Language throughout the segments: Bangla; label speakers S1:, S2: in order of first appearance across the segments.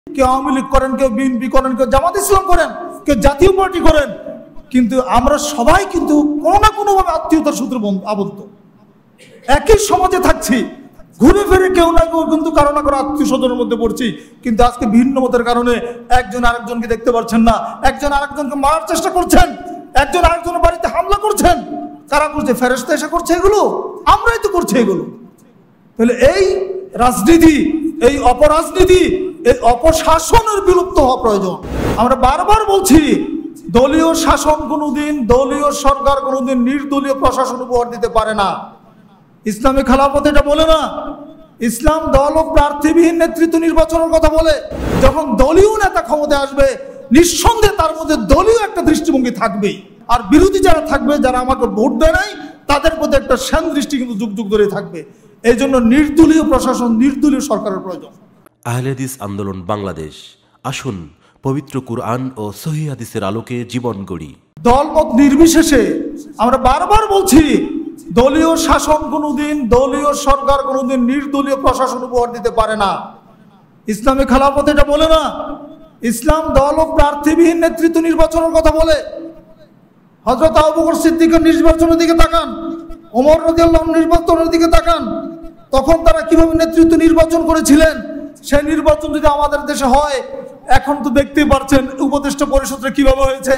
S1: কেউ আওয়ামী লীগ করেন, কেউ বিএনপি করেন, কেউ জামাত ইসলাম করেন, কেউ জাতীয় পার্টি করেন, কিন্তু আমরা সবাই কিন্তু কোনো না কোনোভাবে আত্মীয়তার সূত্রে আবদ্ধ, একই সমাজে থাকছি, ঘুরে ফিরে কেউ না কেউ কিন্তু কারো না কারো আত্মীয় স্বজনের মধ্যে পড়ছি। কিন্তু আজকে ভিন্ন মতের কারণে একজন আরেকজনকে দেখতে পাচ্ছেন না, একজন আরেকজনকে মারার চেষ্টা করছেন, একজন আরেকজনের বাড়িতে হামলা করছেন। কারা করছে? ফেরেশতা এসে করছে এগুলো? আমরাই তো করছি এগুলো। তাহলে এই রাজনীতি, এই অপরাজনীতি, এই অপশাসনের বিলুপ্ত হওয়া প্রয়োজন। আমরা বারবার বলছি, দলীয় শাসন কোনোদিন, দলীয় সরকার কোনোদিন নির্দলীয় প্রশাসন উপহার দিতে পারে না। ইসলামী খেলাফত এটা বলে না। ইসলাম দল ও প্রার্থীবিহীন নেতৃত্ব নির্বাচনের কথা বলে। যখন দলীয় নেতা ক্ষমতায় আসবে, নিঃসন্দেহে তার মধ্যে দলীয় একটা দৃষ্টিভঙ্গি থাকবেই, আর বিরোধী যারা থাকবে, যারা আমাকে ভোট দেয় নাই, তাদের প্রতি একটা সেন দৃষ্টি কিন্তু যুগ যুগ ধরে থাকবে। এই জন্য নির্দলীয় প্রশাসন, নির্দলীয় সরকারের প্রয়োজন।
S2: আহলে হাদিস আন্দোলন বাংলাদেশ, আসুন পবিত্র কুরআন ও সহিহ হাদিসের আলোকে জীবন গড়ি।
S1: দলমত নির্বিশেষে আমরা বারবার বলছি, দলীয় শাসন কোনোদিন, দলীয় সরকার কোনোদিন নির্দলীয় প্রশাসন উপহার দিতে পারে না। ইসলামী খেলাফত এটা বলে না। ইসলাম দল ও প্রার্থীবিহীন নেতৃত্ব নির্বাচনের কথা বলে। হযরত আবু বকর সিদ্দিকের নির্বাচনের দিকে তাকান, ওমর রাদিয়াল্লাহু আনহু নির্বাচনের দিকে তাকান, তখন তারা কিভাবে নেতৃত্ব নির্বাচন করেছিলেন। সেই নির্বাচন যদি আমাদের দেশে হয়, এখন তো দেখতেই পাচ্ছেন উপদেষ্টা পরিষদটা কিভাবে হয়েছে।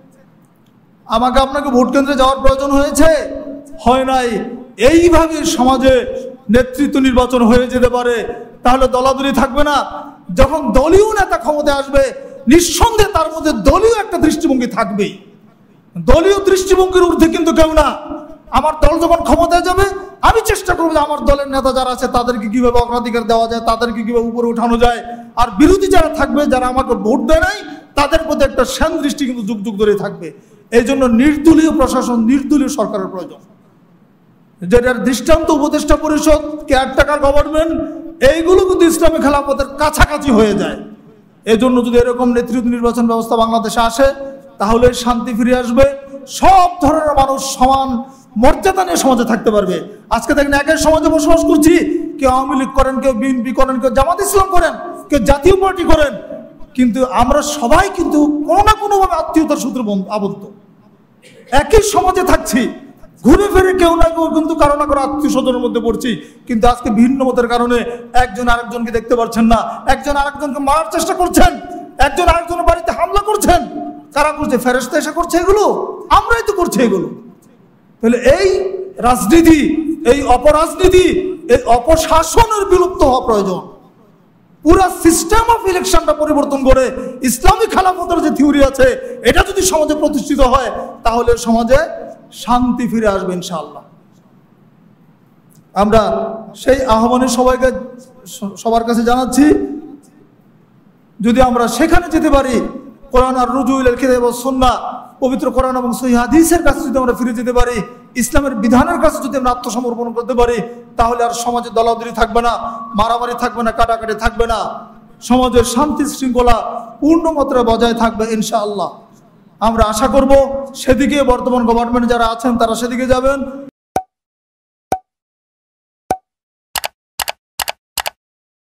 S1: আমাকে আপনাকে ভোট কেন্দ্রে যাওয়ার প্রয়োজন হয়েছে? হয় নাই। এইভাবে সমাজে নেতৃত্ব নির্বাচন হয়ে যেতে পারে, তাহলে দলাদলি থাকবে না। যখন দলীয় নেতা ক্ষমতায় আসবে, নিঃসন্দেহে তার মধ্যে দলীয় একটা দৃষ্টিভঙ্গি থাকবেই। দলীয় দৃষ্টিভঙ্গির ঊর্ধ্বে কিন্তু কেউ না। আমার দল যখন ক্ষমতায় যাবে, আমি চেষ্টা করবো যে আমার দলের নেতা যারা আছে তাদেরকে কিভাবে অগ্রাধিকার দেওয়া যায়, তাদেরকে কিভাবে উপরে উঠানো যায়। আর বিরোধী যারা থাকবে, যারা আমাকে ভোট দেয় নাই, তাদের প্রতি একটা সেন দৃষ্টি কিন্তু যুগ যুগ ধরে থাকবে। এই জন্য নির্দলীয় প্রশাসন, নির্দলীয় সরকারের প্রয়োজন। যেটার দৃষ্টান্ত উপদেষ্টা পরিষদ, কেয়ারটেকার গভর্নমেন্ট, এইগুলো কিন্তু ইসলামী খেলাফতের কাছাকাছি হয়ে যায়। এই জন্য যদি এরকম নেতৃত্ব নির্বাচন ব্যবস্থা বাংলাদেশে আসে, তাহলে শান্তি ফিরে আসবে। সব ধরনের মানুষ সমান মর্যাদা নিয়ে সমাজে থাকতে পারবে। আজকে দেখেন, একই সমাজে বসবাস করছি, কেউ আওয়ামী লীগ করেন, কেউ বিএনপি করেন, কেউ জামাত ইসলাম করেন, কেউ জাতীয় পার্টি করেন, কিন্তু আমরা সবাই কিন্তু কোনো না কোনোভাবে আত্মীয়তার সূত্রে আবদ্ধ, একই সমাজে থাকছি, ঘুরে ফিরে কেউ না কেউ কিন্তু কারো না কারো আত্মীয় স্বজনের মধ্যে পড়ছি। কিন্তু আজকে ভিন্ন মতের কারণে একজন আরেকজনকে দেখতে পাচ্ছেন না, একজন আরেকজনকে মারার চেষ্টা করছেন, একজন আরেকজনের বাড়িতে হামলা করছেন। কারা করছে? ফেরেশতা এসে করছে এগুলো? আমরাই তো করছি এগুলো। তাহলে এই রাজনীতি, এই অপরাজনীতি, এই অপশাসনের বিলুপ্ত হওয়া প্রয়োজন। পুরো সিস্টেম অফ ইলেকশনটা পরিবর্তন করে ইসলামী খেলাফতের যে থিওরি আছে, এটা যদি সমাজে প্রতিষ্ঠিত হয়, তাহলে সমাজে শান্তি ফিরে আসবে ইনশাআল্লাহ। আমরা সেই আহ্বানে সবার কাছে জানাচ্ছি, যদি আমরা সেখানে যেতে পারি, কোরআন আর রুজুল কিতাব ওয়াস সুন্নাহ, পবিত্র কোরআন এবং সহিহ হাদিসের কাছে যদি আমরা ফিরে যেতে পারি, ইসলামের বিধানের কাছে যদি আমরা আত্মসমর্পণ করতে পারি, তাহলে আর সমাজে দলাদলি থাকবে না, মারামারি থাকবে না, কাটাকাটি থাকবে না। সমাজের শান্তি শৃঙ্খলা পূর্ণ মাত্রায় বজায় থাকবে ইনশাআল্লাহ। আমরা আশা করব সেদিকে বর্তমান গভর্নমেন্ট যারা আছেন তারা সেদিকে যাবেন।